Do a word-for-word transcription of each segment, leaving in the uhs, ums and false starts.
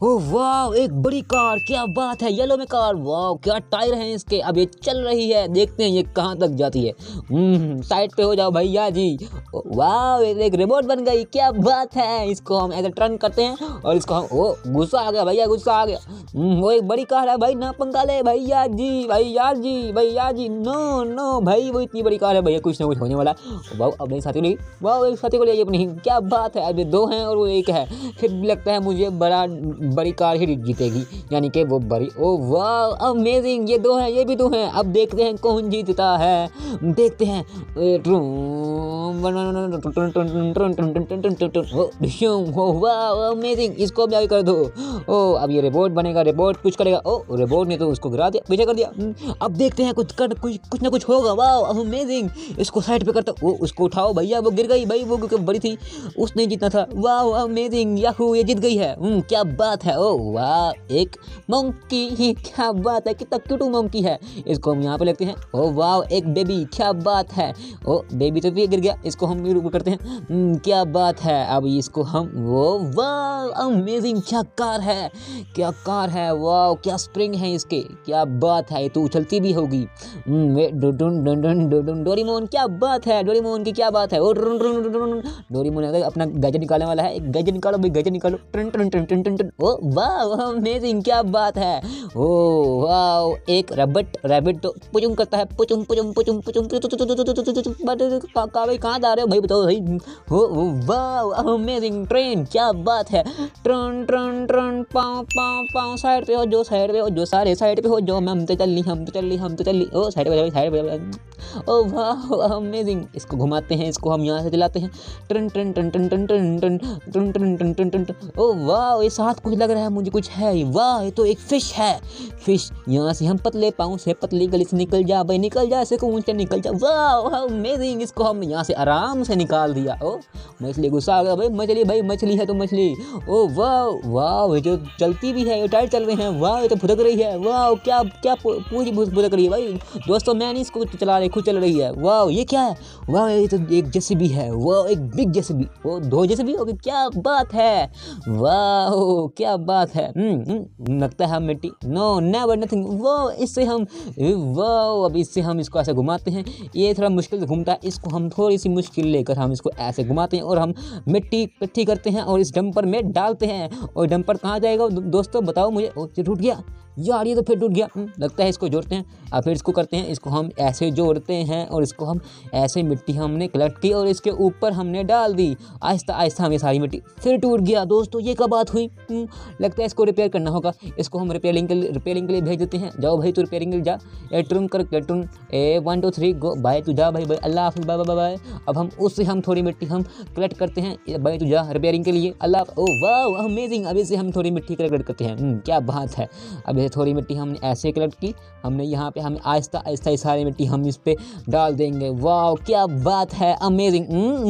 ओह वाह, एक बड़ी कार, क्या बात है, येलो में कार, वाह क्या टायर हैं इसके। अब ये चल रही है, देखते हैं ये कहाँ तक जाती है। हम्म साइड पे हो जाओ भैया जी। वाह एक रिमोट बन गई, क्या बात है। इसको हम ऐसे टर्न करते हैं और इसको हम ओ गुस्सा आ गया भैया, गुस्सा आ गया। वो एक बड़ी कार है भाई, ना पंगा ले भैया जी, भैया जी, भैया जी, नो नो भाई, वो इतनी बड़ी कार है भैया, कुछ ना कुछ होने वाला है। वाह अब साथी को ले, वाह एक साथी को ले अपनी, क्या बात है। अब दो हैं और वो एक है, फिर भी लगता है मुझे बड़ा बड़ी कार ही जीतेगी, यानी कि वो बड़ी। ओ वाह अमेजिंग, ये दो हैं, ये भी दो हैं। अब देखते हैं कौन जीतता है, देखते हैं। वाह अमेजिंग, इसको भी आगे कर दो। ओ अब ये रोबोट बनेगा, रोबोट कुछ करेगा। ओ रोबोट ने तो उसको गिरा दिया, पीछे कर दिया। अब देखते हैं कुछ कर कुछ कुछ ना कुछ होगा। वाह अमेजिंग, इसको साइड पे करता। वो उसको उठाओ भैया, वो गिर गई भाई, वो बड़ी थी, उसने जीतना था। वाह अमेजिंग, याहू ये जीत गई है। क्या बात है। ओ वाह एक मंकी ही, क्या बात है, कितना क्यूट मंकी है। इसको हम यहाँ पे लेते हैं। ओ वाह एक बेबी, क्या बात है। ओ बेबी तो भी गिर गया, इसको हम ऊपर करते हैं। क्या बात है। अब इसको हम वो वाह अमेजिंग, क्या कार है, क्या कार है। वाह क्या स्प्रिंग है इसके, क्या बात है, ये तो उछलती भी होगी। डोरेमोन, क्या बात है, डोरेमोन की क्या बात है। ओ डोरेमोन अपना गैजेट निकालने वाला है, गैजेट निकालो भाई, गैजेट निकालो। टन टन टन टन टन टन। ओ वाह अमेजिंग, क्या बात है। ओ वाह एक रैबिट, रैबिट तो पुचुम करता है, पुचुम पुचुम पुचुम पुचुम। भाई कहाँ जा रहे हो भाई, बताओ भाई। ओ वाह अमेजिंग ट्रेन, क्या बात है। ट्रन ट्रन ट्रन पाँव पाँव पाँव, साइड पे हो जो, साइड पे हो जो, सारे साइड पे हो जो। हम तो चल ली, हम तो चल ली, हम तो चल ली। ओ साइड पे साइड पे। ओ वाह अमेजिंग, इसको घुमाते हैं, इसको हम यहाँ से चलाते हैं। ट्रन ट्रन टन टन टन टन टन टन टन टन टन टन। ओ वाह ये साथ कुछ लग रहा है मुझे, कुछ है। वाह ये तो एक फिश है, फिश। यहाँ से हम पतले पाँव से पतली गली से निकल जा भाई, निकल जा, ऐसे ऊंचे निकल जा। वाह अमेजिंग, इसको हम यहाँ से आराम से निकाल दिया। ओ मछली, गुस्सा आ गया भाई, मछली भाई, मछली है तो मछली। ओ वाह वाह ये जो चलती भी है, ये टायर चल रहे हैं। वाह ये तो फुदक रही है। वाह क्या क्या पूरी फुदक रही है भाई दोस्तों, मैं नहीं इसको चला रही, खुद चल रही है। वाह ये क्या है। वाह ये तो एक जेसीबी है। वाह एक बिग जेसीबी, वो दो जेसीबी हो गई, क्या बात है। वाह क्या बात है। लगता है हम मिट्टी, नो नेवर नथिंग। वाह इससे हम, वाह अब इससे हम इसको ऐसे घुमाते हैं, ये थोड़ा मुश्किल से घूमता है, इसको हम थोड़ी सी मुश्किल लेकर हम इसको ऐसे घुमाते हैं और हम मिट्टी इकट्ठी करते हैं और इस डंपर में डालते हैं। और डंपर कहाँ जाएगा दोस्तों बताओ मुझे। ओ टूट गया यार, ये तो फिर टूट गया। लगता है इसको जोड़ते हैं और फिर इसको करते हैं, इसको हम ऐसे जोड़ते हैं और इसको हम ऐसे, मिट्टी हमने कलेक्ट की और इसके ऊपर हमने डाल दी। आहिस्ता आहिस्ता हमें सारी मिट्टी, फिर टूट गया दोस्तों, ये क्या बात हुई। लगता है इसको रिपेयर करना होगा, इसको हम रिपेयरिंग के लिए रिपेयरिंग के लिए भेज देते हैं। जाओ भाई तू रिपेयरिंग के लिए जा, ए टर्न कर, turn a one two three go, bye तू जा भाई, भाई अल्लाह हाफिज़, बाय बाय बाय। अब हम उससे हम थोड़ी मिट्टी हम कलेक्ट करते हैं, भाई तू जा रिपेयरिंग के लिए, अल्लाह। ओ वाह अमेजिंग, अब इससे हम थोड़ी मिट्टी कलेक्ट करते हैं। क्या बात है। अब ये थोड़ी मिट्टी हमने ऐसे कलेक्ट की, हमने यहाँ पे हमें आहिस्ता आहिस्ता ये सारी मिट्टी हम इस पे डाल देंगे। वाह क्या बात है, अमेजिंग,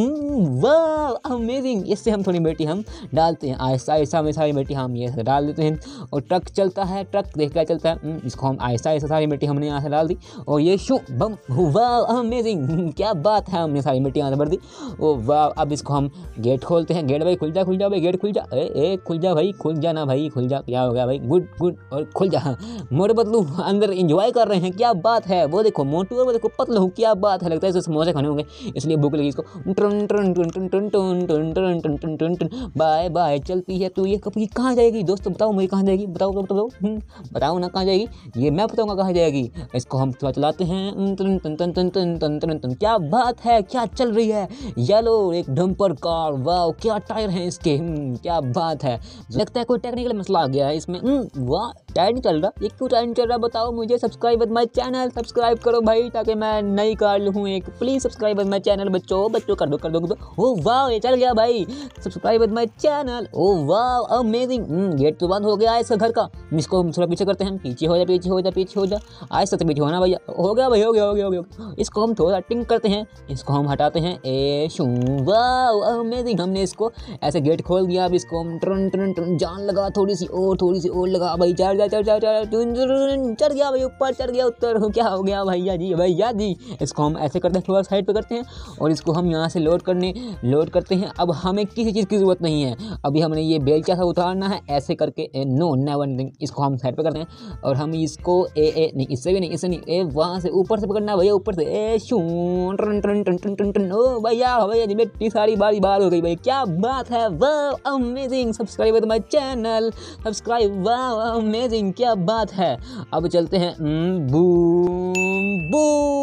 वाह अमेजिंग। इससे हम थोड़ी मिट्टी हम डालते हैं, आहिस्ता आहिस्ता हमें सारी मिट्टी हम ये डाल देते हैं। और ट्रक चलता है, ट्रक देख क्या चलता है, इसको हम आहिस्ता आहिस्ता सारी मिट्टी हमने यहाँ से डाल दी और ये शू बम। वाह अमेजिंग, क्या बात है, हमने सारी मिट्टी यहाँ से भर दी। ओ वाह अब इसको हम गेट खोलते हैं। गेट भाई खुल जा, खुल जा भाई, गेट खुल जा, ए ए खुल जा भाई, खुल जा ना भाई, खुल जा। क्या हो गया भाई, गुड गुड, और खुल जा। मोटे पतलू अंदर एंजॉय कर रहे हैं, क्या बात है। वो देखो मोटू और वो देखो पतलू, क्या बात है। लगता है इसे समोसे खाने होंगे इसलिए भूख लगी इसको। टन टन टन टन टन टन टन टन टन टन टन टन। बाय बाय चलती है तो ये कभी कहाँ जाएगी दोस्तों, बताओ मुझे कहाँ जाएगी, बताओ बताओ बताओ ना कहाँ जाएगी, ये मैं बताऊँगा कहाँ जाएगी। इसको हम थोड़ा चलाते हैं। टन टन टन टन टन टन टन टन। क्या बात है, क्या चल रही है। येलो एक डंपर कार, वाह क्या टायर हैं इसके, क्या बात है। लगता है कोई टेक्निकल मसला आ गया है इसमें। वाह टायर नहीं चल रहा, ये क्यों टायर नहीं चल रहा बताओ मुझे। Subscribe with my channel, subscribe करो भाई ताकि मैं नई कार लूँ एक। Please subscribe with my channel बच्चों, बच्चों कर दो कर दो कर दो। ओ वाह ये चल गया भाई, सब्सक्राइब विद माय चैनल। ओ वाह अमेजिंग। गेट तो बंद हो गया है इसका घर का, इसको हम थोड़ा पीछे करते हैं। पीछे हो जा, पीछे हो जा, पीछे हो जा, आहिस्ता से पीछे होना भैया। हो गया भाई, हो गया हो गया हो गया। इसको हम थोड़ा टिंग करते हैं, इसको हम हटाते हैं। ए शू, वाह अमेजिंग, हमने इसको ऐसे गेट खोल दिया। अब इसको हम टन टन टन जान लगा, थोड़ी सी और, थोड़ी सी और लगा भाई, चल जा चल चढ़ चढ़ चढ़ चढ़ गया भाई, ऊपर चढ़ गया, उत्तर हो क्या हो गया भैया जी भैया जी। इसको हम ऐसे करते हैं, थोड़ा साइड पे करते हैं और इसको हम यहाँ से लोड करने लोड करते हैं। अब हमें किसी चीज़ की ज़रूरत नहीं है, अभी हमने ये बेल क्या था उतारना है ऐसे करके, नो नेवर नहीं। इसको हम साइड पे करते हैं और हम इसको ए ए नहीं, इससे भी नहीं, इससे नहीं, ए वहाँ से ऊपर से पकड़ना है भैया, ऊपर से ए शू टन टन टन टन टन टन। ओ भैया भैया जी मेरी सारी बारी बार हो गई भाई, क्या बात है, वाह amazing. Subscribe to my channel, subscribe, वाह अमेजिंग, क्या बात है। अब चलते हैं बूम बूम।